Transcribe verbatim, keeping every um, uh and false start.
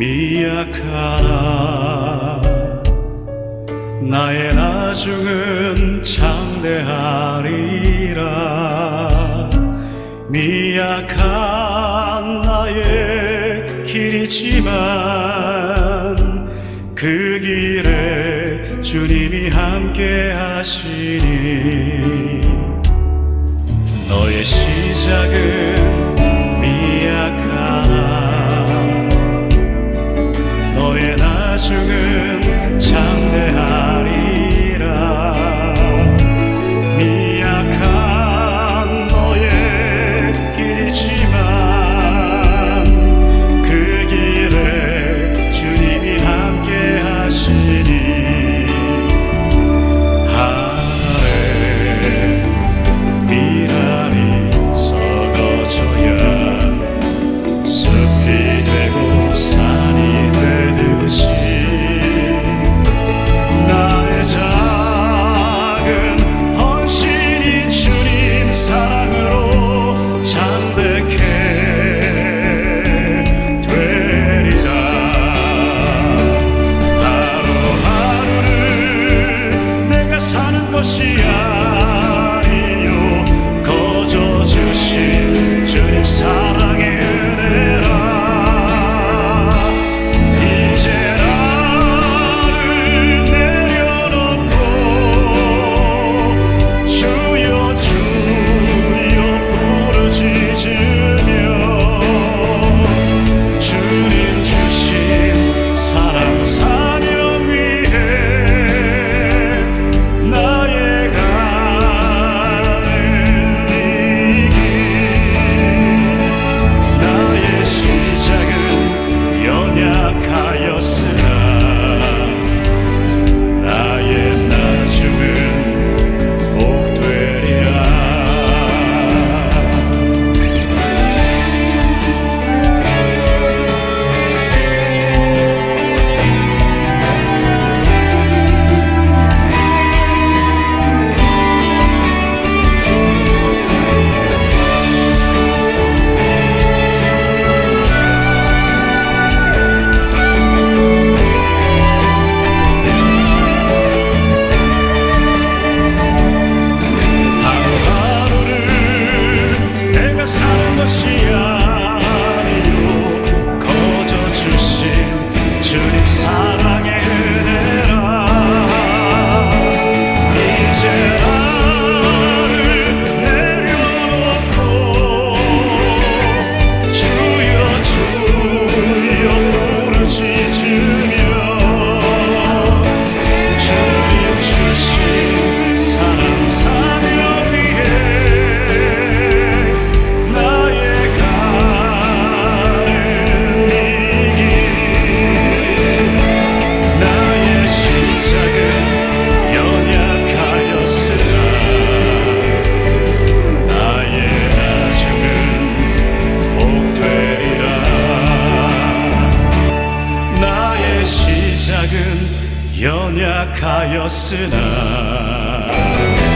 미약하나 나의 나중은 장대하리라. 미약한 나의 길이지만 그 길에 주님이 함께 하시니 너의 시작은 미약하나 너의 나중은 장대하리라. 미약한 너의 길이지만 그 길에 주님이 함께 하시니 하늘에 미랄이 썩어져야 숲이 되고 산이 되듯이 나의 작은 헌신이 주님 사랑으로 잠들게 되리라. 하루하루를 내가 사는 것이 아니요 거저 주신 주님 사랑의 은혜라. 이제 나를 내려놓고 주여 주여 부르짖으며 주님 주신 사랑 사명 위해 나의 가는 이길. 나의 시작은 연약하였으나 나의 나중은 복되리라. 하루하루를 내가 사는 것이 아니요 거저 주신 주님 사랑의 은혜라. 이제 나를 내려놓고 주여 주여 부르짖으며 주님 주신 사랑 사명 위해 나의 가는 이길. 나의 시작은 연약하였으나 나의 나중은 복되리라. 나의 시작은 연약하였으나